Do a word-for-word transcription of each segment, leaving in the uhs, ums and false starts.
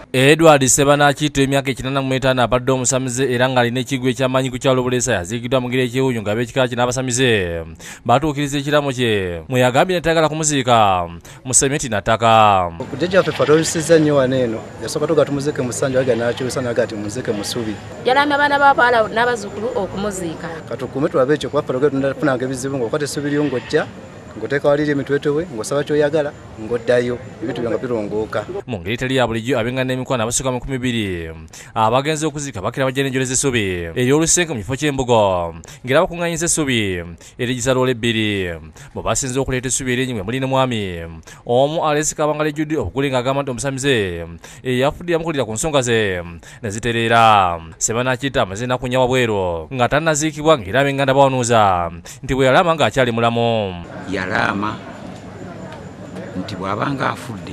Edward Sebanakito emyaka ekinaana mu etaano abadde omusamize era ng'alina ekiggwa eky'amaanyi ku kyalo Bulesa yaziikiddwa mu ngeri ekyewuunyo ng'ab'ekika kye n'abasamize batuukiriza ekiraamo kye mwe yagambye nti tayagala kumuziika mu sementi na ttaka. Jjajjaffe ffe atolusiza nnyo wano eno yasooka tuga tumuziike mu ssanja waga n'akyusa naga ati muziike mu ssubi. Yalamya abaana b'abaala n'abazzukulu okumuziika. Katukuume tulabe ekyo kuba ffe tugenda tunafunanga ebizibu ng'okwata essubi lyo ng'ojja ng'oteeka waliri emitwetwe we ng'osaba ky'oyagala ng'oddayo ebintu byo nga birongooka. Mu ngeri teri ya bulijjo abengana n'emikwano abasukka mu nkumi bbiri abagenze okuziika bakira bajja n'enjoleza essubi ery'olusenke mu kifo ky'embugo ng'era bakuŋŋaanyiza essubi erigisa loola ebbiri bwe basinze okuleeta essubi eryenyi mwe muli ne mwami omu Alesi Kabangala ejjudde obugule ng'agamba nti omusamize eyafudde yamukulira ku nsonga ze ne zitereera. Sebanakito amaze ennaku nnya wabweru nga tannaziikibwa ng'era abenganda bawanuuza nti bwe yalama ng'akyali mulamu. Yalama nti bw'abanga afudde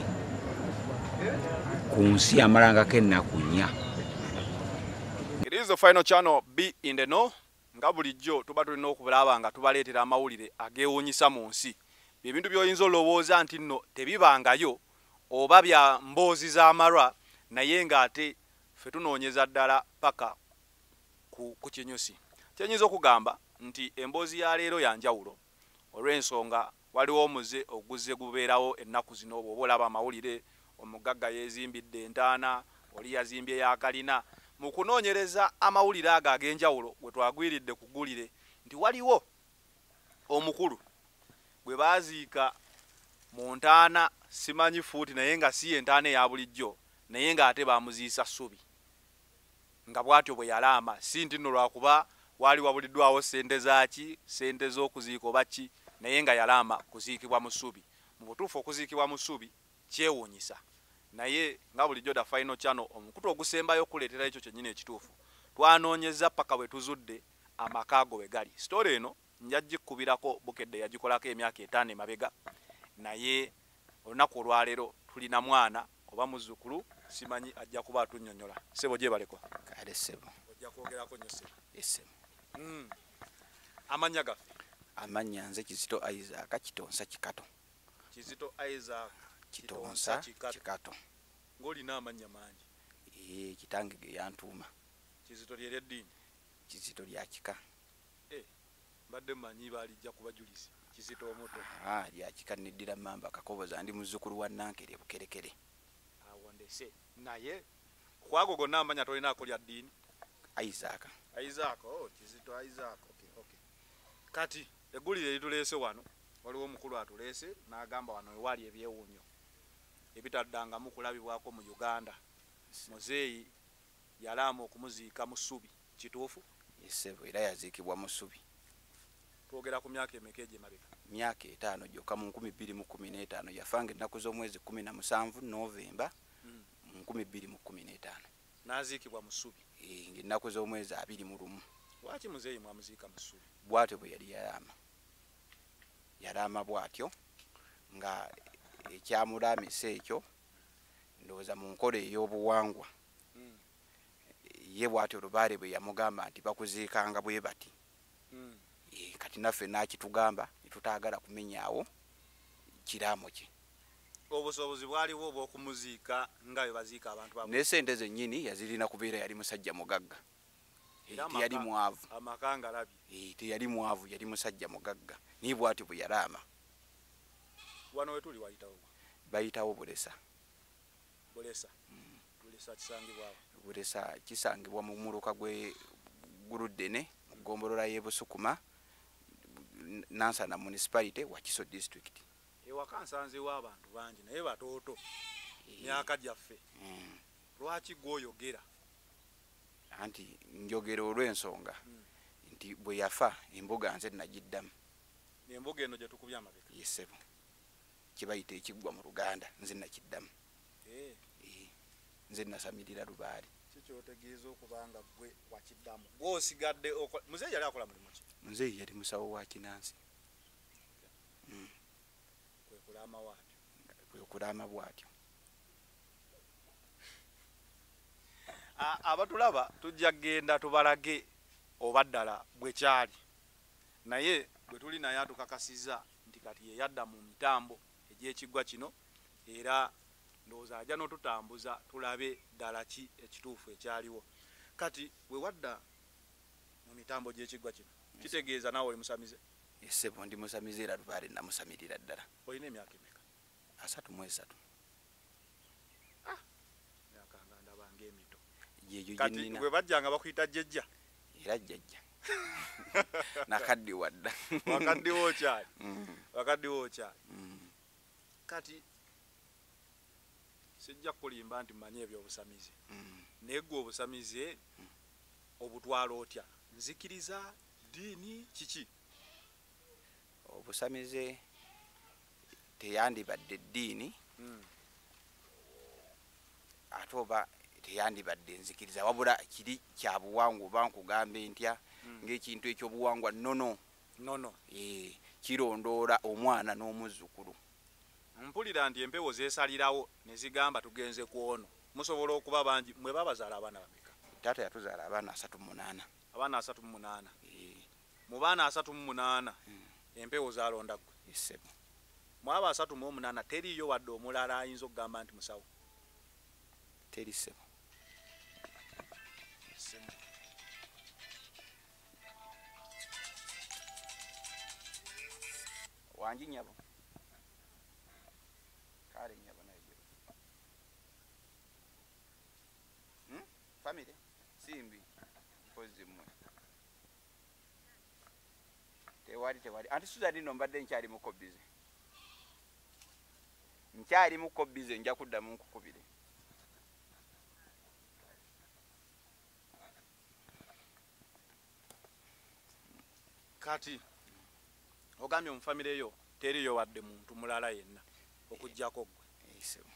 ku nsi amalangako ennaku nnya. It is the final channel Be in the Know nga bulijjo tuba tulina okulaba nga tubaleetera amawulire ageewuunyisa mu nsi. Ebintu by'oyinza olowooza nti nno tebibangayo oba bya mboozi z'amalwa naye ng'ate ffe tunoonyeza ddala paka ku, ku kinyusi. Kyenyinza okugamba nti emboozi ya leero ya njawulo olw'ensonga waliwo omuze oguzze gubeerawo ennaku zino bw'oba olaba amawulire omugagga yeezimbidde entaana oli yazimbye yakalina. Mu kunoonyereza amawulire ago ag'enjawulo bwe twagwiridde kugulire nti waliwo omukulu bwe baaziika mu ntaana simanyi Fuuti naye nga si entaana eya bulijjo naye ng'ate baamuziisa ssubi nga bw'atyo bwe yalaama si nti nno lwakuba waali wabuliddwawo ssente zaaki ssente z'okuziika oba ki naye nga yalaama kuziikibwa mu ssubi. Mu butuufu okuziikibwa mu ssubi kyewuunyisa naye nga bulijjo da final channel omukutu ogusembayo okuleetera ekyo kyennyini ekituufu twanoonyeza paka bwe tuzudde amaka ago we gali. Story eno nja gikkubirako Bukedde yagikolako emyaka etaano emabega naye olunaku olwaleero tulina mwana oba muzzukulu simanyi ajja kuba atunnyonnyola. Ssebo gyebaleko Kale ssebo ojja kwogerako nnyo ssebo. Ssebo mm. Amannya gaffe amanya nze Kizito Isaac Kitonsa Kikato. Kizito Isaac Kitonsa Kikato. Ng'olina amannya mangi. Ee kitange ge yantuuma. Kizito ly'eddini. Kizito lya kika. Eh mbadde mmanyi baalijja kubajulizi Kizito omuto. Ah lya kika neddira mamba kakoboza ndi muzzukulu wa Nankere Bukerekere. Awo ndese naye kwago gonna amanya tolinaako lya ddiini. Isaac. Isaac oh Kizito Isaac okay okay. Kati eggulire lituleese wano waliwo omukulu atuleese n'agamba wano ewali ebyewuunyo ebitaddangamu kulabibwako mu Uganda. Muzeeyi yalaama okumuziika mu ssubi kituufu? Yesebo era yaziikibwa mu ssubi. Twogera ku myaka emeka egy'emabega? Myaka etaano gyokka mu nkumi bbiri mu kkumi n'etaano yafanga ennaku z'omwezi kkumi na musanvu Novemba mu nkumi bbiri mu kkumi n'etaano. N'aziikibwa mu ssubi? Ee ng'ennaku z'omwezi abiri mu lumu. Lwaki muzeeyi mwamuziika mu ssubi? Bw'atyo bwe yali yalaama. Yalaama bw'atyo nga ekyamulaamisa ekyo ndowooza mu nkola ey'obuwangwa mm. ye bw'atyo Lubaale bwe yamugamba nti bakuziikanga bwe bati mm. e, kati naffe n'akitugamba netutaagala kumenyaawo kiraamo kye. Obusobozi bwaliwo obw'okumuziika nga bwe baziika abantu babo. N'essente zennyini yazirina kubeera yali musajja mugagga. Teyali mwavu. Amaka ngalabye. E, teyali mwavu yali musajja mugagga. Ni bw'atyo bwe yalaama. Wano we tuli wayitawo? Bayitawo Bulesa. Bulesa. Mm. Bulesa kisangibwa. Bulesa kisangibwa mu muluka gwe Guluddene mu ggombolola y'e Busukuma Nansana municipality Wakiso district. Ewaka nsanzeewo abantu bangi naye batooto myaka gyaffe. Mm. Lwaki gw'oyogera? Anti njogera olw'ensonga mm. nti bwe yafa embuga nze nagiddamu. Embuga eno gye tukubye amabega? Yesebo kibayita ekiggwa mu Luganda nze nakiddamu. Eh. E, nze nasamirira Lubaale. Kikyotegeeza okubanga gwe wakiddamu gw'osigadde muzeeyi yali akola mulimu ki? Muzeeyi yali musawo wa Kinansi. Mm. Kwe kulaama bwatyo. Kwe kulaama bwatyo. Abatulaba tujja genda tubalage oba ddala bwe kyali naye bwe tuli naye atukakasiza nti kati ye yadda mu mitambo egy'ekiggwa kino era ndowooza ajja n'otutambuza tulabe ddala ki ekituufu ekyaliwo. Kati we wadda mu mitambo gy'ekiggwa kino kitegeeza naawe oli musamize? Ssebo ndi musamize era lubaale namusamirira ddala. Olina emyaka emeka? asatu mu esatu. Myaka nga ndaba ng'emito. Yeyo Kati yenina. we bajjanga bakuyita jjajja? Era jjajja. Nakaddi wadda. Wakaddiwo okyali? Wakaddiwo okyali? Kati sijja kulimba nti mmanyi ebyobusamize. Naye ggwe obusamize obutwala otya? Nzikiriza, ddiini, kiki? Obusamize teyandibadde ddiini ate oba teyandibadde nzikiriza, wabula kiri kya buwangwa oba nkugambe ntya ng'ekintu ekyobuwangwa nnono nono kirondoola omwana n'omuzzukulu. Mpulira nti empewo zeesalirawo ne zigamba tugenze ku ono. Musobola okuba bangi. Mwe babazaala abaana bameka? Taata yatuzaala abaana asatu mu munaana. Abaana asatu mu munaana. Mu baana asatu mu munaana empewo zaalonda ggwe? Ssebo. Mu abo asatu mu munaana teriiyo wadde omulala ayinza okugamba nti musawo? Teri ssebo. Wangi nyabo. Kale nyabo naye. Hmm? Family? Simbi. Mpozi mmwe. Tewali tewali. Anti Suzanne no mbadde nkyali muko bize. Nkyali muko bize nja kuddamu nkukubire. Kati ogambye mu famire yo teriyo wadde muntu mulala yenna okujjako ggwe? Ssebo.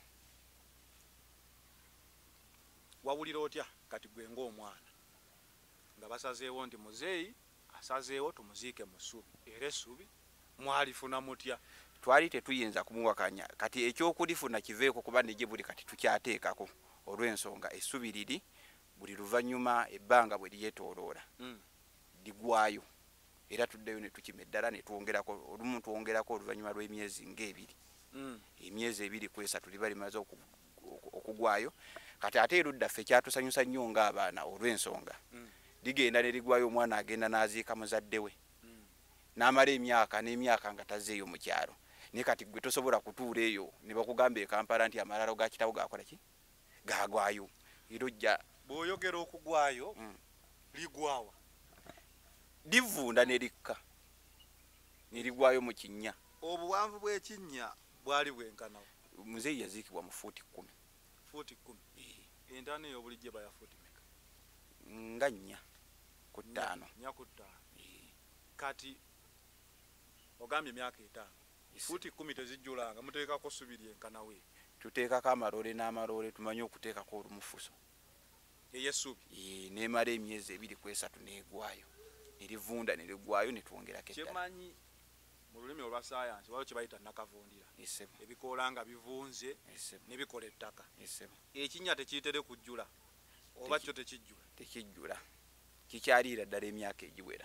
Wawulira otya kati gwe ng'omwana nga basazeewo nti muzeeyi asazeewo tumuziike mu ssubi, era essubi mwalifuna mutya? Twali tetuyinza kumuwakanya, kati ekyokulifuna kiveeko kuba ne gye buli kati tukyateekako olw'ensonga essubi liri buli luvannyuma ebbanga bwe lyetooloola ligwayo, era tuddeyo ne tukima eddala ne twongerako olumu twongerako oluvannyuma lw'emyezi ng'ebiri. Emyezi ebiri ku esatu liba limaze okugwayo. Kati ate erudda ffe kyatusanyusa nnyo ng'abaana olw'ensonga ligenda ne ligwayo, omwana agenda n'aziika muzadde we n'amala emyaka n'emyaka nga tazzeeyo mu kyalo. Naye kati gwe tosobola kutuula eyo ne bakugamba e Kampala nti amalalo ga kitawo gakola ki? Gagwayo. Era ojja bw'oyogera okugwayo ligwawa? Livunda ne likka ne ligwayo mu Kinnya. Obuwanvu bw'Ekinnya bwali bwenkanawo? Muzeeyi yaziikibwa mu fuuti kkumi. Fuuti kkumi? Entaana eyo bulijjo baya fuuti meka? Nga nnya ku ttaano. Nnya ku ttaano. Kati ogambye emyaka etaano, fuuti kkumi tezijjulanga, muteekako ssubi lyenkanawe? Tuteekako amaloole n'amaloole tumanyi okuteekako olumufuso ey'essubi. Neemala emyezi ebiri ku esatu neegwayo ne livunda ne ligwayo ne twongerako eddala. Kyemanyi mu lulimi olwa saayansi waliwo kye bayita nakavundira, ebikoola nga bivunze ne bikola ettaka. Ekinnya tekiitere kujjula oba kyo tekijjula? Tekijjula, kikyaliira ddala emyaka egiwera.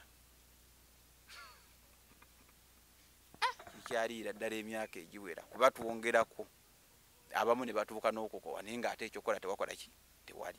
Kikyaliira ddala emyaka egiwera kuba twongerako, abamu ne batuuka n'okukowa naye ng'ate ekyokola tewakola ki? Tewali.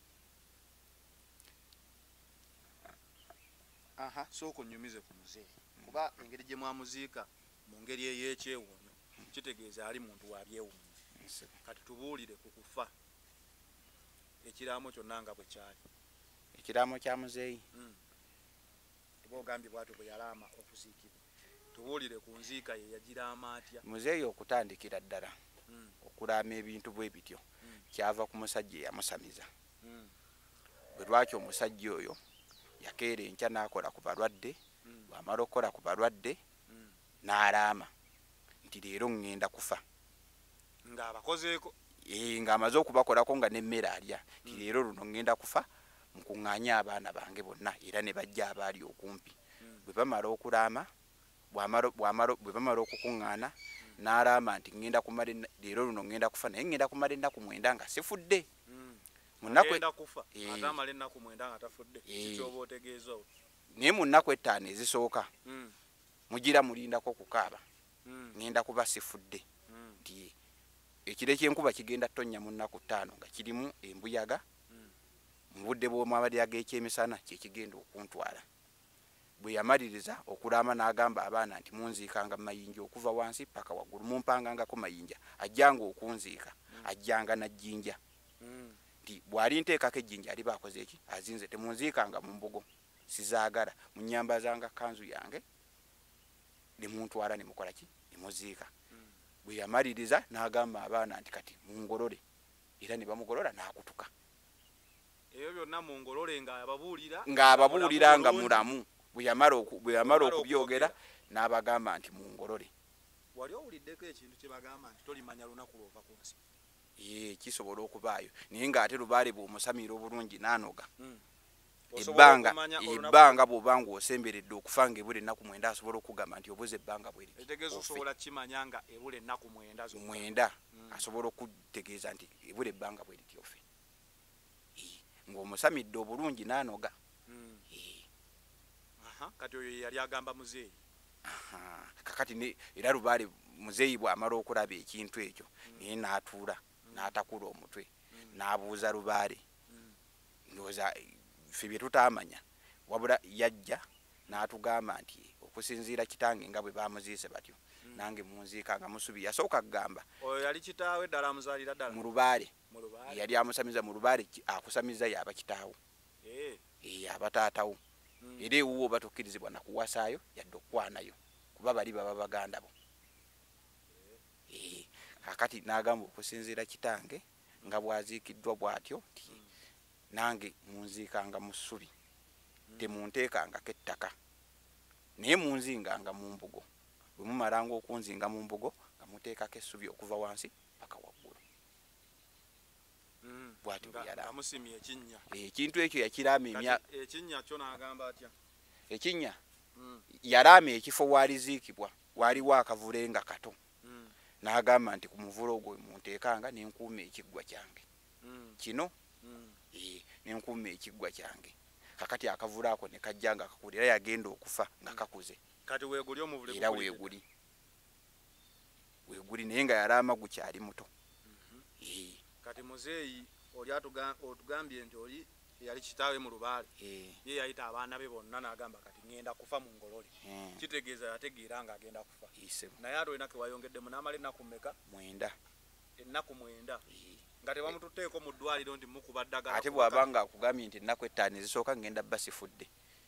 Aha, sooka onnyumize ku muzeeyi kuba engeri gye mwamuziika mu ngeri ey'ekyewuunyo kitegeeza ali muntu wa byewuunyo. Kati tubuulire ku kufa, ekiraamo kyonna nga bwe kyali. Ekiraamo kya muzeeyi oba ogambye bw'atyo bwe yalaama okuziikibwa, tubuulire ku nziika ye yagiraama atya? Muzeeyi okutandikira ddala okulaama ebintu bwe bityo kyava ku musajja eyamusamiza. Bwe lwaki omusajja oyo yakeera enkya n'akola ku balwadde, bw'amala okukola ku balwadde n'alaama nti leero ŋŋenda kufa. Ng'abakozeeko? Ng'amaze okubakolako nga n'emmere alya nti leero luno ŋŋenda kufa, nkuŋŋaanye abaana bange bonna era ne bajja abaali okumpi. Bwe bamala okulaama, bwe bamala okukuŋŋaana n'alaama nti ŋŋenda kumala leero luno ŋŋenda kufa naye ŋŋenda kumala ennaku mwenda nga sifudde. Agenda kufa ate amala ennaku mwenda nga tafudde. Kikyoba otegeeza olwo? Naye mu nnaku ettaano ezisooka mugira mulindako kukaaba ŋŋenda kuba sifudde nti ekire ky'enkuba kigenda tonnya mu nnaku ttaano nga kirimu embuyaga mu budde bw'omwabadde ag'ekyemisana kye kigenda okuntwala. Bwe yamaliriza okulaama n'agamba abaana nti munziikanga mu mayinja okuva wansi paka waggulu, mumpangangako mayinja, ajjanga okunziika ajjanga na jjinja nti bw'ali nteekako ejjinja ali baakoze eki azinze, temunziikanga mu mbugo sizaagala, munyambazanga kanzu yange ne muntwala ne mukola ki ne muziika. Bwe yamaliriza n'agamba abaana nti kati mungolole, era ne bamugolola n'akutuka. Ebyo byonna mungolole ng'ababuulira ng'ababuulira nga mulamu. Bwe yamala okubyogera n'abagamba nti mungolole. Wali owuliddeko ekintu kye bagamba nti tolimanya lunaku lwova ku nsi? Ye kisobola okubaayo, naye ng'ate Lubaale bw'omusamiira obulungi n'anoga. Osobola Ebbanga okumanya olunaku- ebbanga bw'obanga osemberedde okufa ng'ebula ennaku mwenda asobola okugamba nti obuze ebbanga bwe liti. Etegeeza osobola kimanya nga ebula ennaku mwenda zonna. Mwenda asobola okutegeeza nti ebula ebbanga bwe liti ofe. Eh, ng'omusamidde obulungi n'anoga. Mm. Eh, Aha, kati oyo ye yali agamba muzeeyi. aha, kakati ne era Lubaale muzeeyi bw'amala okulaba ekintu ekyo naye n'atuula n'atakula omutwe n'abuuza Lubaale. Ndowooza ffe bye tutaamanya wabula yajja n'atugamba nti okusinziira kitange nga bwe baamuziise batyo nange munziika nga musubi. Yasooka kugamba Oyo yali kitaawe ddala amuzaalira ddala mu Lubaale mu Lubaale. yali amusamiza mu Lubaale, ki- akusamiza yaba kitaawo Eh, ee aba taatawo. Era ewuwo batukkirizibwa na kuwasaayo yadde okukwanayo kuba bali baba baganda bo. Ee kakati n'agamba okusinziira kitange nga bwaziikiddwa bw'atyo nti nange munziikanga mu ssubi, temunteekangako ettaka naye munzinganga mu mbugo. Bwe mumalanga okunzinga mu mbugo nga muteekako essubi okuva wansi paka waggulu. mm. Bw'atyo bwe Nga- yalaba. nga musimye ekinnya. Ekintu ekyo yakiraama emya Kati ekinnya kyo n'agamba atya? ekinnya Mm. yalaama ekifo waaliziikibwa waaliwo akavulenga kato. Mm. N'agamba nti ku muvulo ogwo munteekanga n'enkuuma ekiggwa kyange Mm. kino. Mm. Ee, n'enkuuma ekiggwa kyange. Kakati akavula ako ne kajja nga kakuli, era yagenda okufa nga kakuze. Kati weeguli omuvule Era weeguli weeguli naye nga yalaama gukyali muto. Ee, Kati muzeeyi oli atuga- otugambye nti oli yali kitaawe mu Lubaale. ee, Ye yayita abaana be bonna n'agamba kati ngenda kufa mu ngolole. ee, Kitegeeza yategeera ng'agenda kufa. isebo Naye ate olina ke wayongeddemu n'amala ennaku mmeka? mwenda. Ennaku mwenda. Ee. Nga tebamututteeko mu ddwaliro nti mukuba ddagala. Ate bw'abanga akugambye nti ennaku ettaano ezisooka ngenda bba sifudde.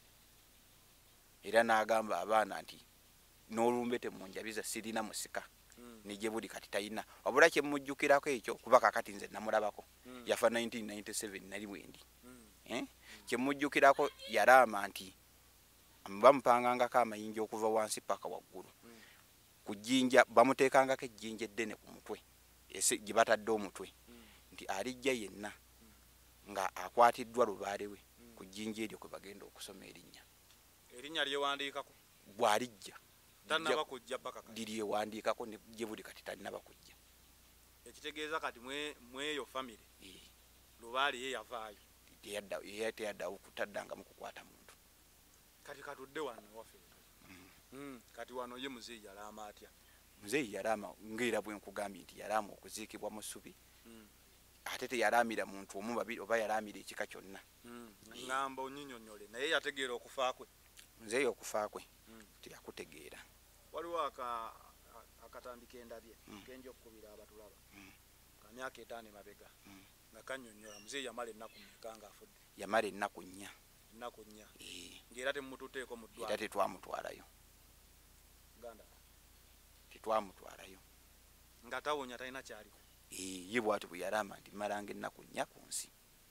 Era n'agamba abaana nti n'olumbe temunjabiza sirina musika. Mm. Nije buli kati talina wabula kyemujjukirako ekyo kuba kakati nze namulabako. Mm. Yafa nineteen ninety-seven nali bwendi. Mm. Eh? Kyemujjukirako yalaama nti bamupangangako amayinja okuva wansi paka waggulu. Mm. Ku jjinja bamuteekangako ejjinja eddene ku mutwe ese gye batadde omutwe. Mm. Nti alijja yenna nga akwatiddwa Lubaale we ku jjinja eryo kwe bagenda okusoma erinnya. Erinnya lyewandiikako Bw'alijja tannaba kujja paka kati. liryewandiikako ne gye buli kati talinaba kujja. Ekitegeeza kati mwe mweyo famire Ee. Lubaale ye yavaayo. Teyadda ye teyaddawo kutaddangamu kukwata muntu. Kati katudde wano waffe. Mm. Kati wano ye muzeeyi yalaama atya? Muzeeyi yalaama ng'era bwe nkugambye nti yalaama okuziikibwa mu ssubi. Mm. Ate teyalaamira muntu omu babiri oba yalaamira ekika kyonna. Mm. Ngamba onnyinyonnyole naye yategeera okufa kwe. Muzeeyi okufa kwe Mm. teyakutegeera. Waliwo aka akatambika endabye Mm. kenja okukubira abatulaba. Mm. Ka myaka etaano emabega. Mm. Nga kannyonnyola muzeeyi yamala ennaku mmeka ng'afudde. Yamala ennaku nnya. Ennaku nnya. Ee, Ng'era temututteeko mu era ddwaliro. tetwamutwalayo Ganda. tetwamutwalayo. Nga tawonya talina kyaliko. Ee, ye bw'ati bwe yalaama nti malanga ennaku nnya ku nsi.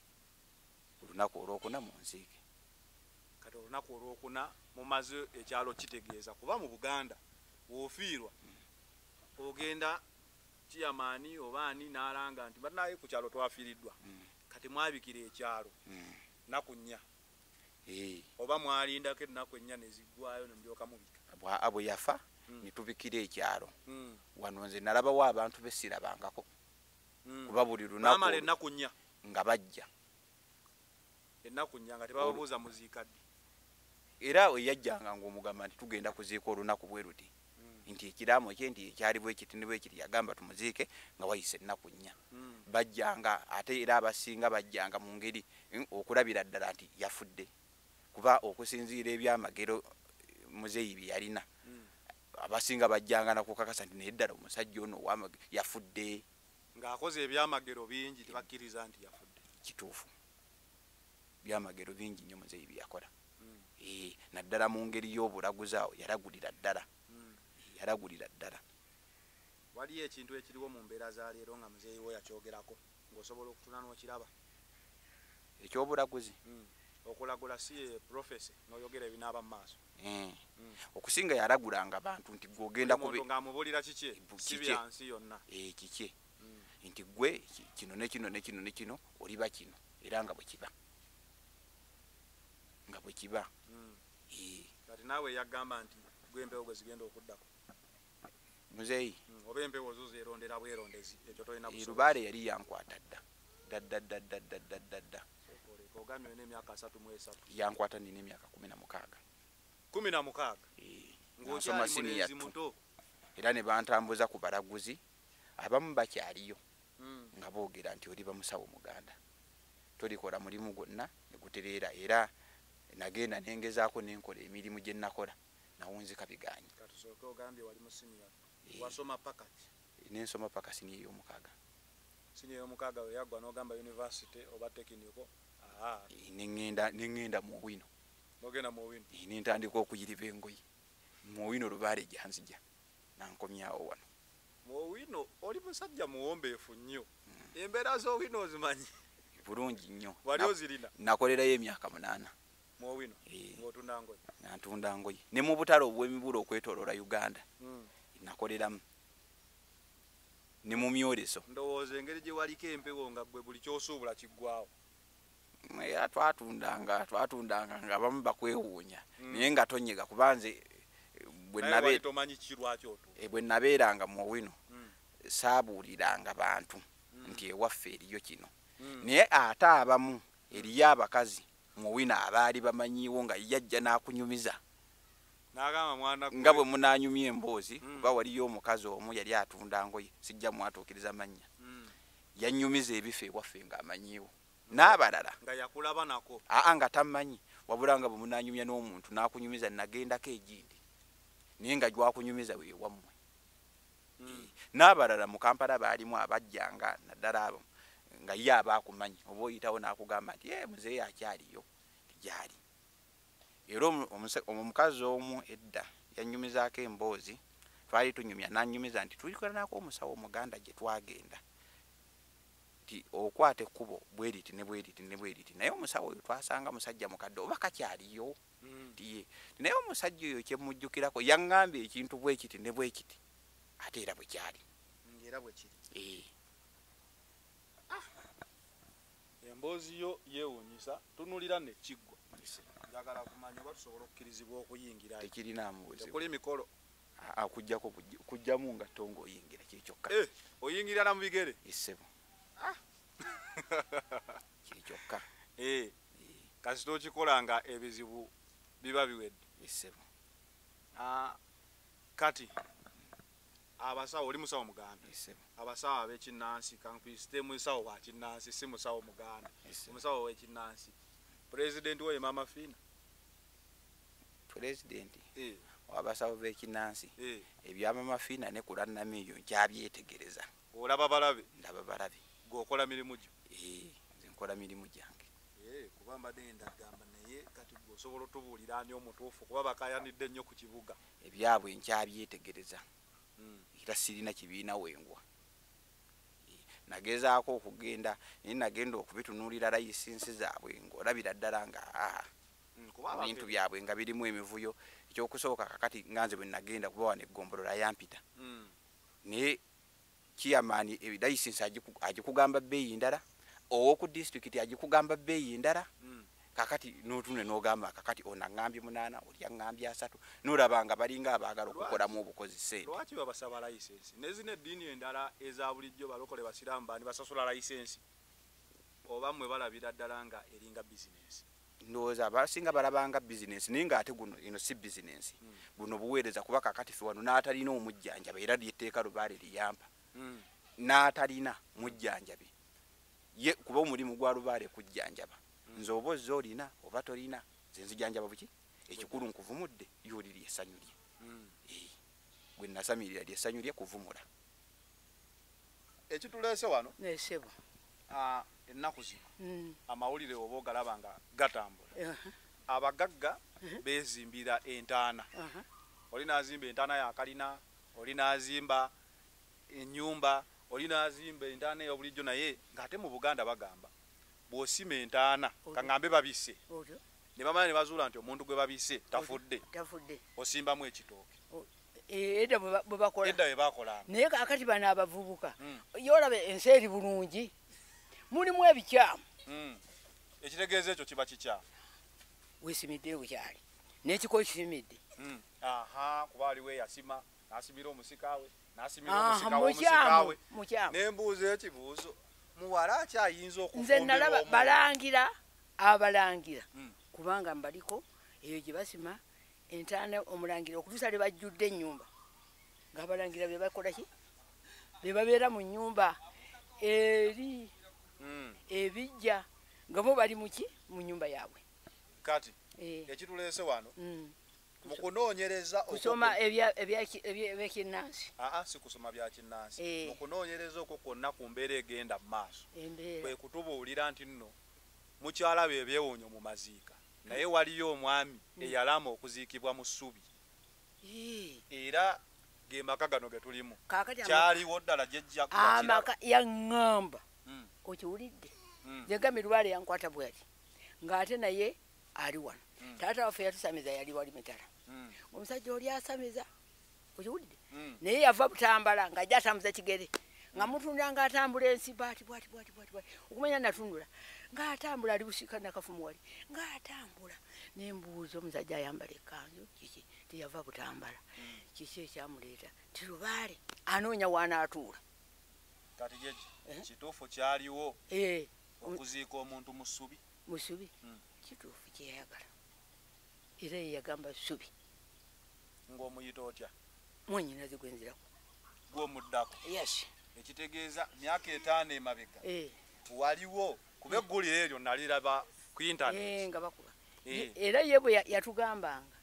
Ku lunaku olwokuna mu nziike. Kati olunaku olwokuna mumaze ekyalo kitegeeza kuba mu Buganda w'ofiirwa ogenda kiyamaani oba ani n'alanga nti banaye ku kyalo twafiiriddwa. Mm. Kati mwabikira ekyalo Mm. nnaku nnya Ee, oba mwalindako ennaku ennya ne ziggwayo ne mulyoka mubika. bwa abwe yafa Mm. ne tubikira ekyalo. Mm. Wano nze nalabawo abantu be sirabangako Mm. kuba buli Baamala lunaku ennaku nnya nga bajja. ennaku nnya nga tebababuuza muziika ddi. Era we yajjanga ng'omugamba nti tugenda kuziika olunaku bwe luti. Mm. nti ekiraamo kye nti ekyali bwe kiti ne bwe kiti yagamba tumuziike nga wayise ennaku nnya bajjanga ate era abasinga bajjanga mu ngeri okulabira ddala nti yafudde kuba okusinziira ebyamagero muzeeyi bye yalina abasinga bajjanga nakukakasa nti naye ddala omusajja ono owamagero yafudde ng'akoze ebyamagero bingi tebakkiriza nti yafudde. Kituufu, byamagero bingi nnyo muzeeyi bye yakola. Eh, naddala mu ngeri y'obulaguzi awo yaragulira ddala yaragulira ddala. Waliyo ekintu ekiriwo mu mbeera za leero nga muzeeyi wo yakyogerako ng'osobola okutuna n'okiraba ekyobulaguzi okulagula si ye profesi n'oyogera ebinaaba mu maaso. Okusinga yaragulanga abantu nti gwogenda kube ng'amubuulira kiki si byansi yonna kiki nti gwe kino ne kino ne kino ne kino oliba kino era nga bwe kiba nga bwe kiba. Kati naawe yagamba nti gwe empewo gwe zigenda okuddako muzeeyi oba empewo zo zeerondera bwerondezi ekyo tolina Lubaale yali yankwata dda dda dda dda dda dda dda dda ogambye olina emyaka asatu mu esatu yankwata nina emyaka kumi na mukaaga kumi na mukaaga ng'osoma siniya muto era ne bantambuza ku balaguzi abamu bakyaliyo nga boogera nti oli bamusawo muganda tolikola mulimu gwonna ne gutereera era nagenda nengezaako nenkola emirimu gye nakola nawunzika bigaanyi. Katusooke ogambye wali mu siniya wasoma pakati nensoma paka siniya ey'omukaaga siniya ey'omukaaga we yaggwa n'ogamba university oba tekiniko nengenda nengenda mu wino nogenda mu wino nentandika okuyiriba engoyi mu wino Lubaale gyanzija nankomyawo wano mu wino. Oli musajja muwombeefu nnyo embeera z'owino ozimanyi bulungi nnyo wali ozirina. nakolerayo emyaka munaana mu wino ng'otunda ngoyi nantunda ngoyi ne mu butale obw'emibulo okwetooloola Uganda nakoleramu ne mu myoleso. Ndowooza engeri gye waliko empewo nga gwe buli kyosuubula kiggwawo. Era twatundanga twatundanga nga bamu bakwewuunya naye nga tonyega kubanze bwe nabeeranga mu wino saabuuliranga bantu nti ewaffe eriyo kino naye ate abamu eriyo abakazi mu wino abaali bamanyiiwo nga yajja n'akunyumiza nga bwe munaanyumya emboozi kuba waliyo omukazi omu yali atunda ngoyi sijja mwatuukiriza mannya yannyumiza ebifo ewaffe ng'amanyiiwo n'abalala nga yakulaba nako aa nga tamanyi wabula nga bwe munaanyumya n'omuntu n'akunyumiza nagendako egindi naye nga gwakunyumiza weewammwe. N'abalala mu Kampala baalimu abajjanga naddala abo nga ye abaakumanyi oba oyitawo n'akugamba nti ee muzeeyi akyaliyo gyali. Era omukazi omu edda yannyumizaako emboozi twali tunyumya n'annyumiza nti tulikolanaako omusawo omuganda gye twagenda ti okwata ekkubo bweriti ne bweriti ne bweriti naye omusawo oyo twasanga musajja mukadde oba kakyaliyo tiye naye omusajja oyo kyemujjukirako yaŋŋambye ekintu bwekiti ne bwekiti ate era bwe kyali era bwe kiri. Emboozi yo yeewuunyisa tunulira ne kiggwa njagala kumanya oba tusobola okukkirizibwa okuyingira tekirinaamu buzibu tekuli mikolo kujjako kujjamu nga tonga oyingira kyekyokka oyingira na mu bigere essebo kyekyokka kasita okikola nga ebizibu biba biwedde essebo. Kati abasawo oli musawo muganda abasawo ab'ekinnansi kankwisite musawo wa kinnansi si musawo muganda omusawo w'ekinnansi pulezidenti we Mama Fina pulezidenti abasawo b'ekinnansi ebya Mama Fina ne kulannama eyo nkyabyetegereza. Olaba balabe ndaba balabe gwokola mirimu gyo nze nkola mirimu gyange kuba mbadde ndagamba naye kati gwosobola otubuulira ani omutuufu kuba bakayanidde nnyo ku kibuga ebyabwe nkyabyetegereza era sirina kibiina wengwa. Nagezaako okugenda naye nagenda okubitunuulira layisinsi zaabwe ng'olabira ddala nga ebintu byabwe nga birimu emivuyo. Ekyokusooka kakati nganze bwe nagenda kuba wano eggombolola yampita naye kiyamaani layisinsi agikugamba bbeeyi ndala ow'oku disitulikiti agikugamba bbeeyi ndala kakati n'otune n'ogamba kakati ono aŋŋambye munaana oli aŋŋambye asatu n'olaba nga balinga abaagala okukolamu obukozi ssente. Lwaki babasaba layisensi nezina eddiini endala eza bulijjo balokole basiraamu bani basasula layisensi oba mmwe balabira ddala nga eringa bizinesi? ndowooza abasinga balabanga bizinensi naye ng'ate guno eno si bizinensi buno buweereza kuba kakati ffe wano n'atalina omujjanjabi era lyetteeka Lubaale liyamba n'atalina mujjanjabi ye kuba omulimu gwa Lubaale kujjanjaba nze oba ozze olina oba tolina nze nzijanjaba buki ekikulu nkuvumudde yoliri essanyu lye gwe nasamirira lyessanyu lye kuvumula ekituleese wano nesebo ennaku zino amawulire oba ogalaba nga gatambula abagagga bezimbira entaana oli nazimba entaana yakalina oli nazimba ennyumba oli nazimba entaana eyobulijjo naye ng'ate mu Buganda bagamba bw'osima entaana kaŋŋambe babisse ne bamala ne bazuula nti omuntu gwe babisse tafudde osimbamu ekitooke edda bwe bakola edda bwe bakolanga naye kakati bano abavubuka yoolaba ensi eri bulungi mulimu ebikyamu ekitegeeza ekyo kiba kikyamu weesimidde bukyali n'ekiko kisimidde aha kuba aliwo eyasima n'asimira omusikaawe n'asimira omusika w'omusikaawe n'embuuzo ekibuuzo muwala akyayinza nze nalaba balangira abalangira kubanga mbaliko eyo gye basima entaana omulangira okutuusa lwe bajjudde ennyumba ng'abalangira be bakola ki be babeera mu nnyumba eri ebijja nga bo bali muki mu nnyumba yaabwe kati ekituleese wano mu kunoonyereza kusoma ebyekinnansi aa si kusoma bya kinnansi mu kunoonyereza okwo kwonna ku mbeera egenda mu maaso kwe kutubuulira nti nno mukyala be Ebyewuunyo mu maziika naye waliyo omwami eyalama okuziikibwa mu Ssubi era ge maka gano ge tulimu kyaliwo ddala jejja amaka yaŋŋamba okiwulidde yegambye Lubaale yankwata bwati ng'ate naye ali wano taata waffe yatusamiza yali wali mitala omusajja oli asamiza okiwulidde naye yava Butambala ng'ajja atambuza kigere nga mutunda ng'atambula ensi bwati bwati bwati bwati okumanya natundula ng'atambula ali busika nakafumu wali ng'atambula n'embuuza omusajja ayambala ekkanzu kiki teyava Butambala kiki ekyamuleeta ti Lubaale anoonya wanaatuula kati jeje kituufu kyaliwo okuziika omuntu mu Ssubi mu Ssubi kituufu kyeyagala era yeyagamba Ssubi ng'omuyita otya mwanyinaze gwenzirako gw'omuddako yes ekitegeeza myaka etaano emabega waliwo kuba eggulire eryo naliraba ku internet nga bakuba era ye bwe yatugambanga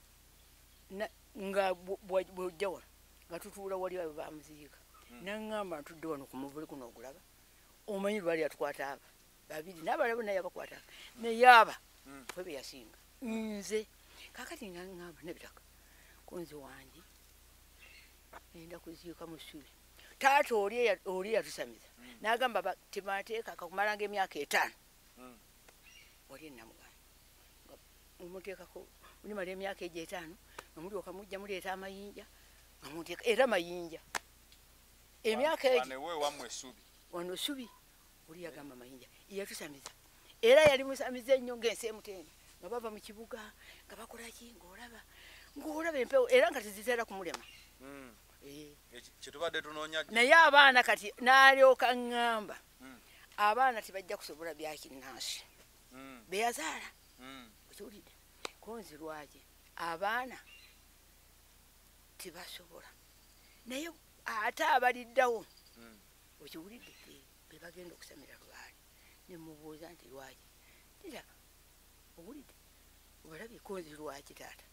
nga bw'ojja wano nga tutuula wali abe bamuziika naŋŋamba ntudde wano ku muvule guno ogulaba omanyi Lubaale yatukwata aba babiri n'abalabo naye abakwata naye aba fwe be yasinga nze kakati ngaŋŋamba nebitaka kunzi wange enda kuziika mu Ssubi taata oli yatusamiza n'agamba temateeka kakumalanga emyaka etaano wali enamugana muteekako nimala emyaka egyo etaano nga mulyoka mujja muleeta amayinja nga muteeka era mayinja emyaka egyo wano Ssubi oli yagamba mayinja yatusamiza era yali musamiza ennyo ng'ensi emutende nga bava mu kibuga nga bakola ki ng'olaba ng'olaba empewo era nga teziteera kumulema kitubadde tunoonya naye abaana kati n'alyoka ŋŋamba abaana tebajja kusobola bya kinnansi be yazaala okiwulidde konzi lwaki abaana tebasobola naye ate abaliddawo okiwulidde be bagenda okusamira Lubaale ne mubuuza nti lwaki niraba owulidde obalabye konzi lwaki taata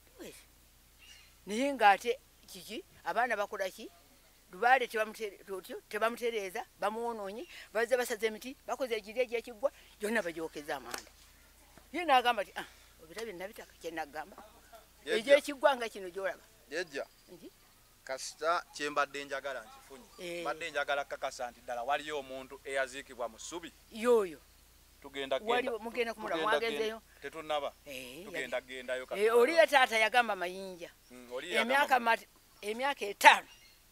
naye ng'ate kiki abaana bakola ki Lubaale tebamutereeza bamuwonoonye bazze basaza emiti bakoze egiri egy'ekiggwa gyonna bagyokeza amanda ye n'agamba ti obirabye nabitaka kyenagamba egy'ekiggwa nga kino gyolaba jejja kasita kyembadde njagala nkifunye mbadde njagala kakasa nti ddala waliyo omuntu eyaziikibwa mu Ssubi yoyo tugenda mugenda kumula mwagenzeyo tetunaba tugenda gendayo oli ye taata yagamba mayinja emyaka etaano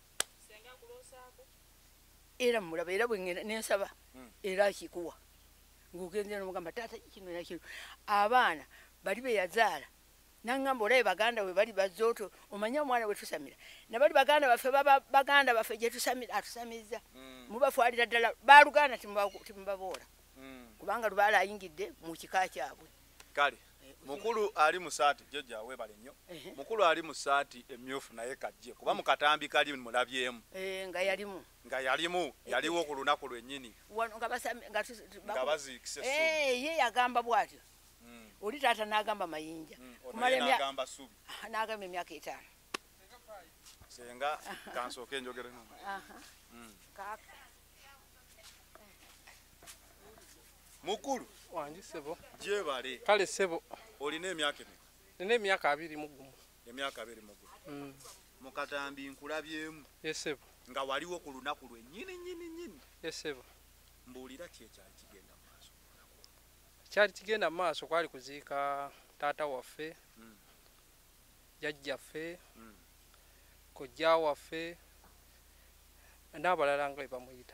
era mulaba era bwengenda nensaba era akikuwa ng'ogenze n'omugamba taata kino nakino abaana bali be yazaala naŋŋamba olabe baganda we bali bazooto omanye omwana we tusamira nabali baganda baffe baba baganda baffe gye tusamira atusamiza mubafwalira ddala baluganda timubaboola kubanga Lubaale ayingidde mu kika kyabwe kale mukulu ali mu saati jjajja weebale nnyo mukulu ali mu saati emyufu naye kajje kuba mu katambi kali mulabyemu nga yalimu nga yalimu yaliwo ku lunaku lwennyini nga baziikise ye yagamba bw'atyo oli taata n'agamba mayinja n'agamba Ssubi n'agamba emyaka etaano senga kansooke enjogere mukulu wanji sebo gyebale kale sebo olina emyaka emeka nina emyaka abiri mu gumu emyaka abiri mu gumu mu katambi nkulabyemu yesebo nga waliwo ku lunaku lwennyini nnyini nnyini yesebo mbuulira ki ekyali kigenda mu maaso kyali kigenda mu maaso kwali kuziika taata waffe jjajjaffe kojja waffe n'abalala nga bwe bamuyita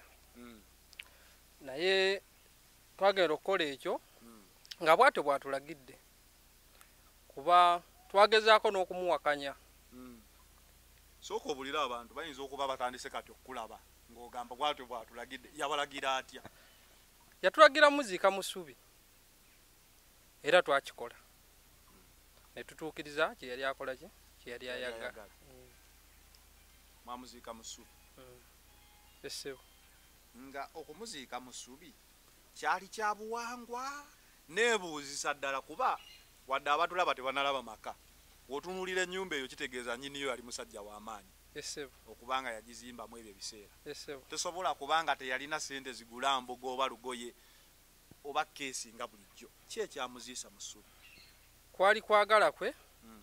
naye twagenda okukola ekyo nga bwatyo bwatulagidde kuba twagezaako n'okumuwakanya sooka obulira abantu bayinza okuba batandise kati okulaba ng'ogamba bwatyo bwatulagidde yabalagira atya yatulagira muziika mu Ssubi era twakikola ne tutuukiriza kye yali akola ki kye yali ayagala mwamuziika mu Ssubi esebo nga okumuziika mu Ssubi kyali kya buwangwa neebuuzisa ddala kuba wadde abatulaba tebanalaba maka w'otunuulira ennyumba eyo kitegeeza nnyiniyo yali musajja w'amaanyi okubanga yagizimbamu ebyo ebiseera tesobola kubanga teyalina sente zigula mbuga oba lugoye oba keesi nga bulijjo ki ekyamuziisa mu Ssubi kwali kwagala kwe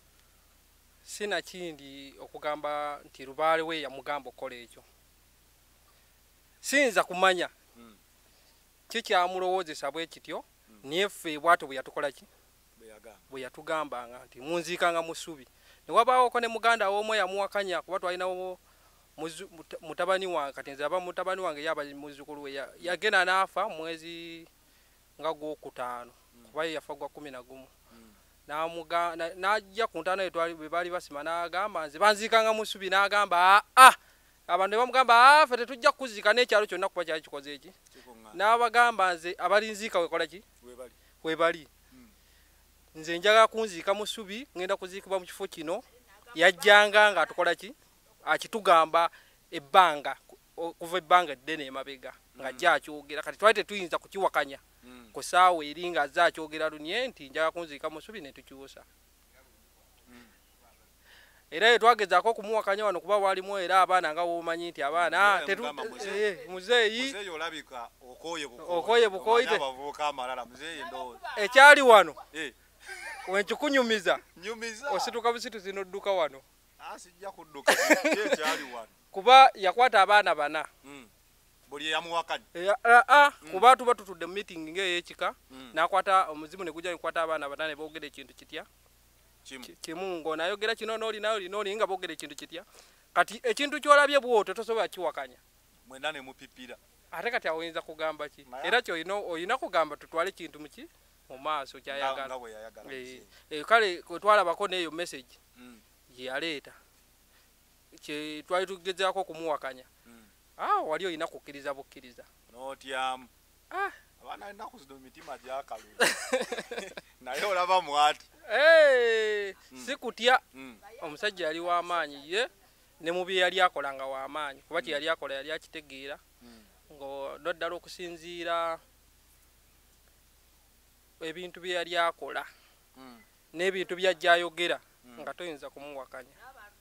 sinakindi okugamba nti lubaale we yamugamba okukola ekyo siyinza kumanya kikyamulowoozesa bwe kityo naye ffe bwatyo bwe yatukola ki bwe yatugambanga nti munziikanga mu Ssubi ne wabaawoko ne muganda w'omu yamuwakanya kuba twalinawo mutabani wange kati nze aba mutabani wange yaba muzzukulu we yagenda n'afa mwezi nga gwokutaano kuba ye yafa gwa kkumi na gumu n'ajja ku ntaano bwe baali basima n'agamba nze banziikanga mu Ssubi n'agamba aa abantu bamugamba ffe tetujja kukuziika n'ekyalo kyonna kuba kyali kikoze eki n'abagamba nze abalinziika wekola ki webali nze njagala kunziika mu Ssubi ngenda kuziikibwa mu kifo kino yajjanga nga atukola ki akitugamba ebbanga kuva ebbanga eddene emabega nga ajja akyogera kati twali tetuyinza kukiwakanya ku ssaawa eri nga azze akyogera lunye nti njagala kunziika mu Ssubi ne tukyusa era ye twagezaako okumuwakanya wano kuba walimu era abaana nga womanyi nti abaana muzeeyi okooye bukooyite ekyali wano wenkikunyumiza osituka busituzi n'odduka wano kuba yakwata abaana bana kuba tuba tutudde mu meeting ng'eyekika n'akwata omuzimu ne gujja nekwata abaana bana ne boogera ekintu kitya kimu ng'onayogera kino n'oli n'oli n'oli nga boogera ekintu kitya kati ekintu ky'olabye bw'otyo tosobola kiwakanya mwena ne mupipira ate kati awoyinza kugamba ki era kyolina oyina kugamba tutwale kintu muki mu maaso kyayagala kale twalabako n'eyo message gye yaleeta kye twali tugezaako okumuwakanya wali oyina kukkiriza bukkiriza n'otyamu abaana ennaku zino mitima gyakalula naye olaba mwati si kutya omusajja yali w'amaanyi ye ne mu bye yali akolanga w'amaanyi kuba kye yali akola yali akitegeera ng'oddala okusinziira ebintu bye yali akola n'ebintu by'ajja ayogera nga toyinza kumuwakanya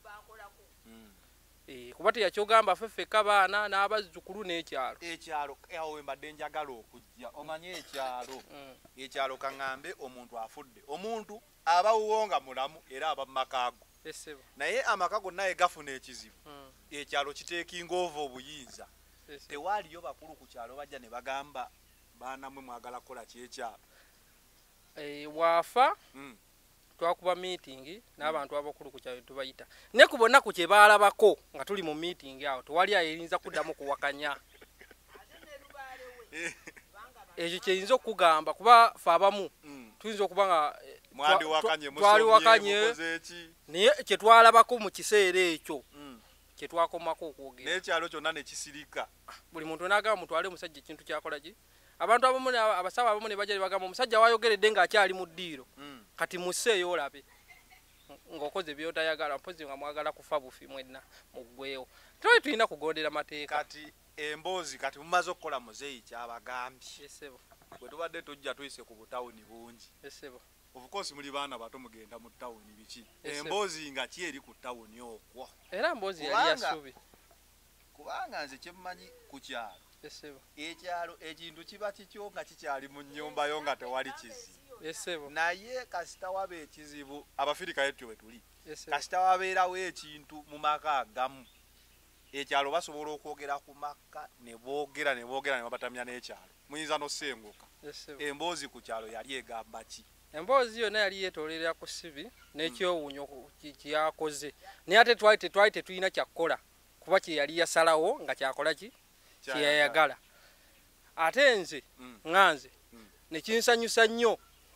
kuba teyakyogamba ffeffeka abaana n'abazzukulu n'ekyalo ekyalo awo we mbadde njagala okujja omanye ekyalo ekyalo kaŋŋambe omuntu afudde omuntu aba wuwo nga mulamu era aba mu makaago naye amaka gonna ye gafuna ekizibu ekyalo kiteekinga ova obuyinza tewaaliyo bakulu ku kyalo bajja ne bagamba baana mmwe mwagala kukola kyekyalo waafa twakuba meeting n'abantu abakulu ku kyalo tubayita ne ku bonna ku kye baalabako nga tuli mu meeting awo tewali ayinza kuddamu kuwakanya ekyo kyeyinza okugamba kuba fe abamu tuyinza okuba nga twaliwakanye naye kyetwalabako mu kiseera ekyo kyetwakomako okwogera n'ekyalo kyonna ne kisirika buli muntu n'agamba mutwale omusajja ekintu kyakola ki abantu abamu abasawo abamu ne bajja bagamba omusajja wayogeredde ng'akyali mu ddiiro kati museeyo olabe ng'okoze byotayagala mpozi nga mwagala kufa bufi mwenna muggweewo toli tulina kugondera mateeka kati emboozi kati mumaze okukola muzeeyi kyabagambye esebo bwe tubadde tujja tuyise ku butawuni bungi esebo of course muli baana bato mugenda mu tawuni biki emboozi nga ki eri ku tawuni okwo era mboozi yali yasubi kubanga nze kyemmanyi ku kyalo esebo ekyalo ekintu kiba kikyo nga kikyali mu nnyumbayo nga tewali kizibu esebo naye kasita waba ekizibu abafirika yetyo bwe tuli esebo kasita wabeerawo ekintu mu maka agamu ekyalo basobola okwogera ku maka ne boogera ne boogera ne babatamya n'ekyalo muyinza n'osenguka emboozi ku kyalo yali egamba ki emboozi yonna yali yeetoolera ku sibi n'ekyewuunyo kyakoze naye ate twali tetwali tetulina kyakkola kuba kye yali yasalawo nga kyakola ki kyeyayagala ate nze ŋŋanze ne kinsanyusa nnyo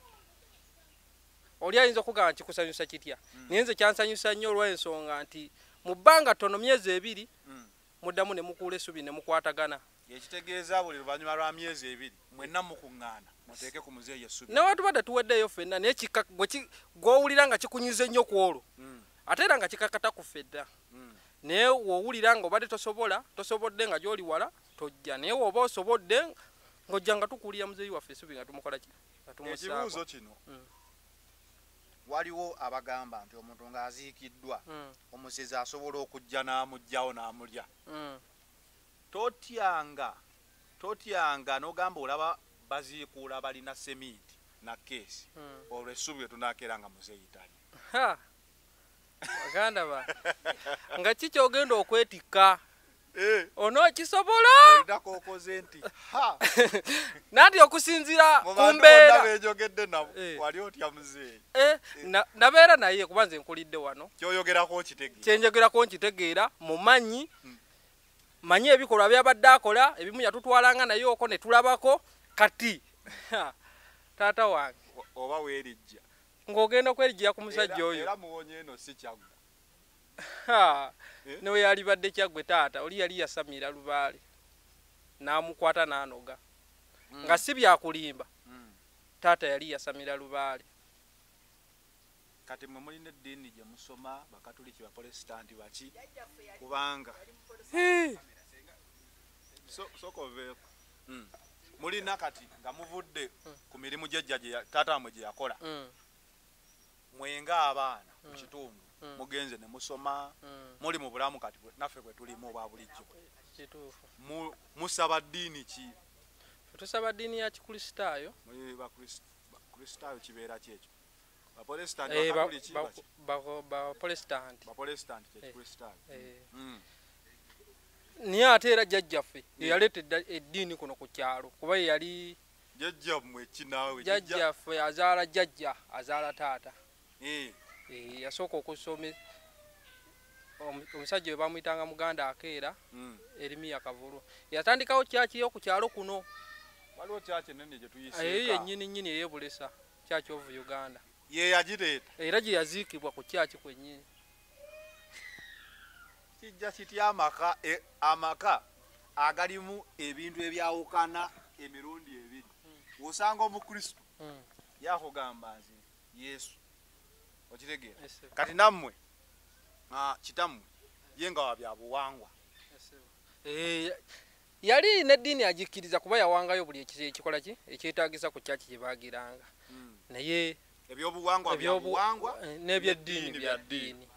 oli ayinza okugamba nti kikusanyusa kitya naye nze kyansanyusa nnyo olw'ensonga nti mu bbanga ttono myezi ebiri muddamu ne mukuula essubi ne mukwatagana ekitegeeza buli luvannyuma lwa myezi ebiri mwenna mukuŋŋaana muteeke ku muzeeyi essubi newatubadde tuweddeeyo ffenna naye gw'owulira nga kikunyize nnyo ku olwo ate era nga kikakata ku ffedda naye w'owulira nga obadde tosobola tosobodde nga gy'oli wala tojja naye w'oba osobodde ng'ojja nga tukuulira muzeeyi waffe essubi nga tumukola ki nga tumusaako ekibuuzo kino waliwo abagamba nti omuntu ng'aziikiddwa omusezi asobola okujja n'amugjawo n'amulya totyanga totyanga n'ogamba olaba baziikuula balina seminti na keesi olwo essubi lye tunaakeera nga muzeeyi tali baganda ba nga ki kyogenda okwetikka onookisobola olinakokoze nti ha nanti okusinziira ku mbeera bejogedde nabo wali otya muzeeyi nabeera naye kuba nze nkulidde wano kyoyogerako nkitegeera kyenjogerako nkitegeera mumanyi manyi ebikolwa byabadde akola ebimu yatutwalanga naye oko ne tulabako kati taata wange oba weerijja ng'ogenda okwerijjira ku musajja oyo era muwonye eno si kyaggwe newe yalibadde kyaggwe taata oli yali yasamira lubaale n'amukwata n'anoga nga si byakulimba taata yali yasamira lubaale kati mwe mulina eddiini gye musoma bakatuliki bapolesitanti baki kubanga sokoveeko mulina kati nga muvudde ku mirimu gyejja taata wamwe gye yakola mwenga abaana mu kitundu mugenze ne musoma muli mu bulamu kati naffe bwe tulimu obwa bulijjo musaba ddiini ki tusaba ddiini ya kikristaayo bakristaayo kibeera kyekyo bapolesitanti kyekikristaayo niye ate era jjajjaffe yeyaleeta eddiini kuno ku kyalo kuba ye yali jjajjammwe kinaawe jjajjaffe azaala jjajja azaala taata yasooka okusome omusajja we bamuyitanga muganda akeera erimiya kavulu yatandikawo kyaki yo ku kyalo kuno waliwo kyaki ennene gye tuyiseeka eyo yennyini nnyini ey'ebulesa kyaki ovu uganda ye yagireeta era gye yaziikibwa ku kyaki kwennyini kijja kitya amaka amaka agalimu ebintu ebyawukana emirundi ebiri osanga omukristo yakugamba nti yesu okitegeera kati nammwe kitammwe ye nga wabyabuwangwa yali n'eddiini agikkiriza kuba yawangayo buli ekikola ki ekyetaagisa ku kyaki kye baagiranga naye ebyobuwangwa byabuwangwa n'ebyeddiini bya ddiini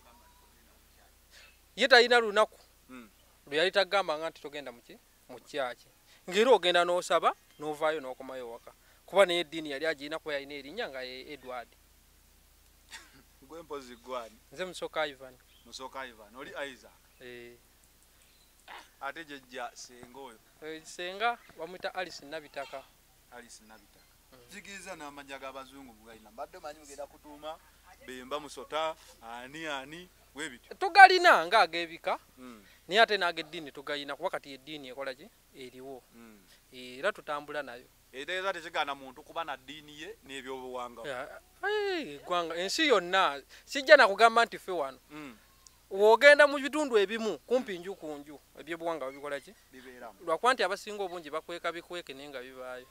ye talina lunaku lwe yali tagambanga nti togenda muki mu kyaki ng'era ogenda n'osaba n'ovaayo n'okomayo waka kuba naye eddiini yali agirina kuba yalina erinnya nga ye Edward gwe mpozi gwani nze musoka Ivan musoka Ivan oli Isaac eh ate jejja senga oyo senga bamwita Alice Nabitaka Alice Nabitaka jigiza n'amanya g'abazungu bugayina mbadde manyi mugenda kutuuma bemba musota ani ani webityo tugalina nga ag'ebika naye ate n'ag'eddiini tugayina kuba kati eddiini ekola ki eriwo era tutambula nayo era tekigaana muntu kuba na ddiini ye n'ebyobuwangwa eggwanga ensi yonna sijja nakugamba nti ffe wano wogenda mu bitundu ebimu kumpi nju ku nju ebyobuwanga babikola ki bibeeramu lwakuba nti abasinga obungi bakweka bikweke naye nga bibaayo.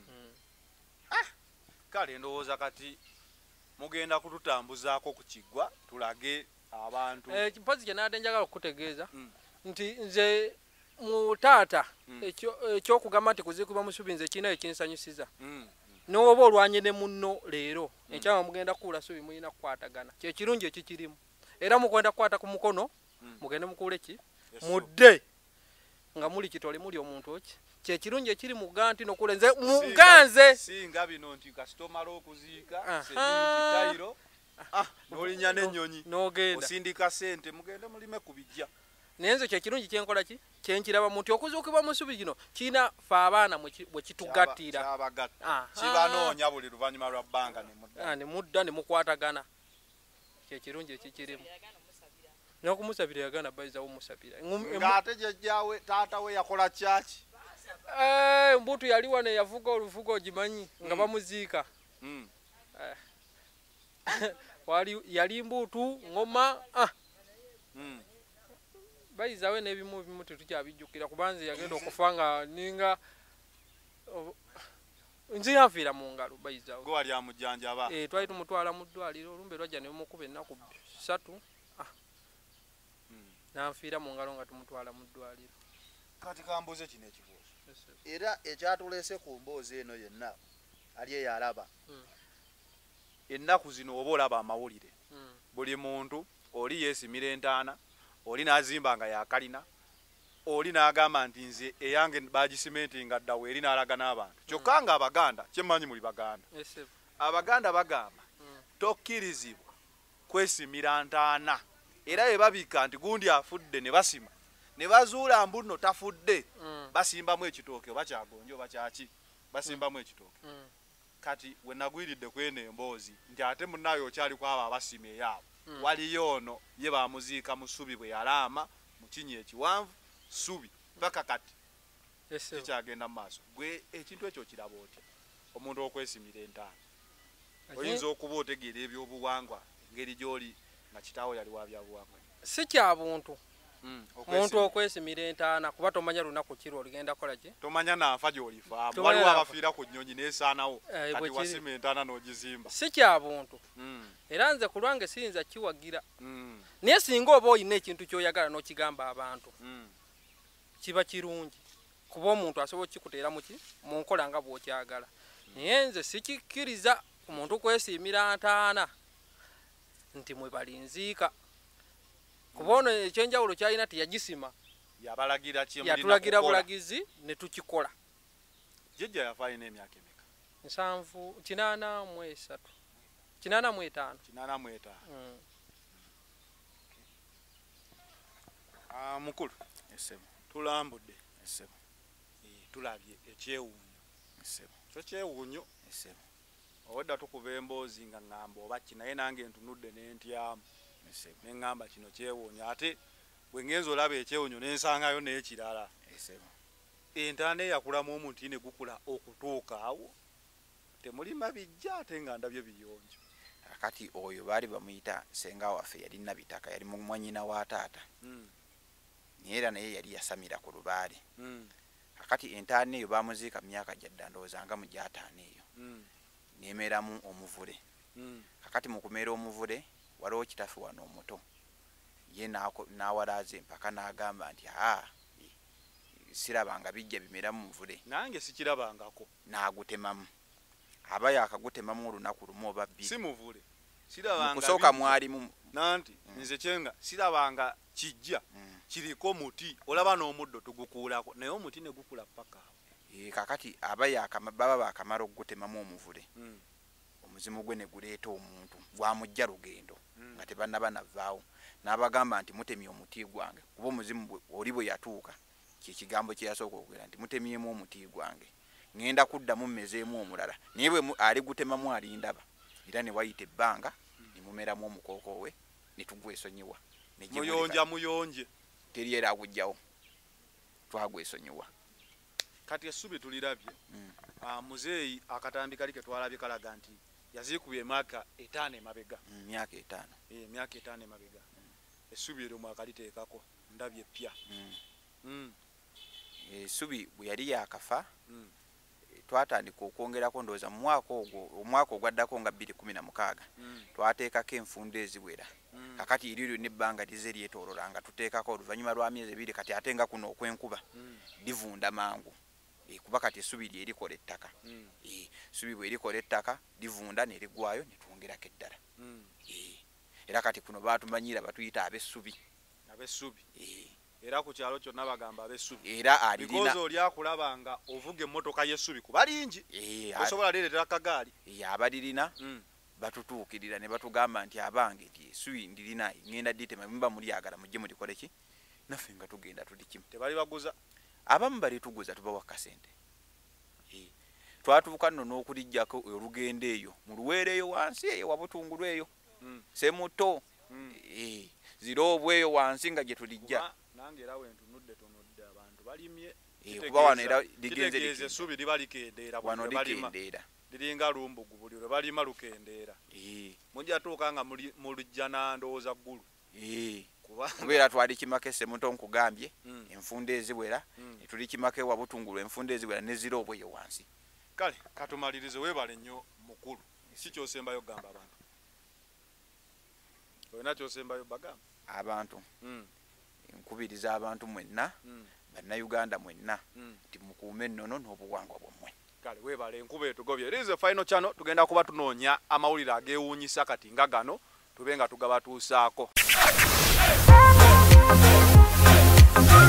kale ndowooza kati mugenda kututambuzaako ku kiggwa tulage abantu mpozi kye naadde njagala okukutegeeza nti nze mu taata ekyokugamba nti kuziikibwa Musubi nze kirina ekinsanyusiza n'oba olwanye ne munno leero ekyama mugenda kuula Subi mulina kukwatagana kyekirungi ekikirimu era mukwenda kukwata ku mukono mugende mukuule ki mudde nga muli kitole muli omuntu oki kyekirungi ekiri mu ganti nokule nze muganze singa bino nti kastomalo okuziika sebitayiro ah nolinya n'ennyonyi nogenda osindika sente mugende mulime kubijja naye nze kyekirungi kyenkola ki kyenkiraba muntu okuzuukibwa Musubi gino kiina fe abaana bwe kitugattira kibanoonya buli luvannyuma lwa bbanga ne mudda ne mukwatagana kyekirungi ekikirimu n'okumusabira yagana bayizawo omusabira ng'ate jjajjaawe taata we yakola kyaki mbutu yali wano yavuga oluvuga ogimanyi nga bamuziika yali mbutu ngoma bayizawe n'ebimu bimu tetukyabijjukira kubanze yagenda okufa nga ninga nzi yanfiira mu ngalo bayizawe gwe wali amujjanjaba twali tumutwala mu ddwaliro olumbe lwajja ne mukuba ennaku ssatu nanfiira mu ngalo nga tumutwala mu ddwaliro. Kati kambuze kino ekibuuzo era ekyatuleese ku mboozi eno yenna ali eyalaba ennaku zino oba olaba amawulire buli muntu oli yeesimira entaana oli n'azimba nga yakalina oli n'agamba nti nze eyange bagisimentinga ddawo eri n'alaga n'abantu kyokka nga Abaganda kyemmanyi muli Baganda Abaganda bagamba tokkirizibwa kwesimira ntaana era bwe babika nti gundi afudde ne basima ne bazuula mbu nno tafudde basimbamu ekitooke oba kyagonjo oba kyaki basimbamu ekitooke kati we nagwiridde kweno emboozi nti ate munnayo okyaliko abo abasima eyaabo waliyo ono ye bamuziika mu Subi bwe yalaama mu Kinnya ekiwanvu Subi paka kati kikyagenda mu maaso gwe ekintu ekyo kiraba otya omuntu okwesimira entaana oyinza okuba otegeera ebyobuwangwa engeri gy'oli nga kitaawo yali wa byabuwangwa si kya buntu omuntu okwesimira entaana kuba tomanya lunaku kiri olugenda kola ki tomanya naafa gy'olifaamu waliwo abafiira ku nnyonyi neesaanawo kati wasima entaana n'ogizimba si kya buntu era nze ku lwange siyinza kiwagira naye singa oba olina ekintu ky'oyagala n'okigamba abantu kiba kirungi kuba omuntu asobola okikuteera muki mu nkola nga bw'okyagala naye nze sikikkiriza ku muntu kwesiimira ntaana nti mwe balinziika kuba ono ekyenjawulo kyalina teyagisima yatulagira bulagizi ne tukikola. Jjajja yafa alina emyaka emeka? nsanvu kinaana mu esatu kinaana mu etaano kinaana mu etaano mukulu tulambudde tulabye ekyewuunyo kyo kyewuunyo owedda tukuba emboozi nga ŋŋamba oba ki naye nange ntunudde n'entyamu ne ŋŋamba kino kyewuunyo ate bwe ngenza olaba ekyewuunyo n'ensangayo n'ekirala entaana eyakulamu omuti ne gukula okutuuka awo temulima bijja ate nga ndabyo biyonjo. Kati oyo baali bamuyita senga waffe yali Nabitaka yali mwannyina wa taata naye era naye yali yasamira ku lubaale kakati entaana eyo bamuziika mu myaka gyadda ndowooza nga mu gyataano eyo neemeramu omuvule kakati mu kumeera omuvule waliwo kitaffe wano omuto ye n'awalaaza empaka n'agamba nti aa sirabanga bijja bimeramu muvule nange sikirabangako n'agutemamu aba yakagutemamu olunaku lumu oba bbiri si muvule sirabanga kusooka mwalimu nanti nze kyenga sirabanga kijja kiriko muti olaba n'omuddo tugukuulako naye omuti ne gukula paka awo kakati aba baba bakamala okugutemamu omuvule omuzimu gwe ne guleeta omuntu gwamujja lugendo nga tebannaba navaawo n'abagamba nti mutemye omuti gwange kuba omuzimu oli bwe yatuuka kyekigambo kye yasooka okwera nti mutemyemu omuti gwange ngenda kuddamu mmezeemu omulala naye bwe ali gutemamu alindaba era ne wayita ebbanga ne mumeramu omukooko we ne tugwesonyiwa muyonja muyonje teri era agujjawo twagwesonyiwa. Kati Essubi tulirabye muzeeyi akatambika li ke twalabye kalaga nti yaziikubye emyaka etaano emabega myaka etaano emyaka etaano emabega essubi eryo mwakaliteekako ndabye ppya. Essubi bwe yali yakafa Mm. twatandika okwongerako ndowooza mu mwaka ogwo omwaka ogwaddako nga bbiri kumi na mukaaga Mm. twateekako enfunda eziwera. Mm. Kakati eryo lyonna ebbanga lize lyetoolola nga tuteekako oluvannyuma lwa myezi ebiri kati ate nga kuno okw'enkuba Mm. livunda mangu. E, kuba kati essubi lye erikola ettaka. Mm. E, essubi bwe erikola ettaka livunda ne liggwayo ne twongerako eddala. Mm. E, era kati kuno baatumanyiira batuyita ab'essubi. Ab'essubi. E, Era ku kyalo kyonna bagamba ab'essubi. era alirina Because oli akulabanga ovuga emmotoka y'essubi kuba lingi. e, Osobola leetera akagaali. e, abalirina Mm. batutuukirira ne batugamba nti abange nti essubi ndirina ngenda ditema mba mulyagala mujje mulikole ki naffe nga tugenda tuli kimu. Tebali baguza. Abamu balituguza tubawa kasente. E, twatuuka nno n'okulijjako olugendo eyo mu luweero eyo wansi eyo wabutungulu eyo Mm. semuto Mm. e, ziroobwa eyo wansi nga gye tulijja. Kuba nange era wentunudde tunudde abantu balimye. E, kuba wano era ligenze Kitegeeza likendeera. essubi liba likendeera. Wano buli lwe balima. likendeera. Liringa lumbugu buli lwe balima lukendeera. E, Mujja tuuka nga muli- mulujja na ndowooza ggulu. e, Kuba kubeera twali kimako semuto nkugambye Mm. enfunda eziwera Mm. ne tuli kimako wabutungulu enfunda eziwera ne ziroobwa eyo wansi. Kale katumalirize weebale nnyo mukulu. Si kyosembayo gamba abantu. Olina kyosembayo bagamba. Abantu Mm. nkubiriza abantu mwenna Mm. bannayuganda mwenna Mm. nti mukuume ennono n'obuwangwa bwammwe. Kale weebale enkuba etugobye. It is a final channel tugenda kuba tunoonya amawulire ageewuunyisa kati nga gano tube nga tugabatuusaako.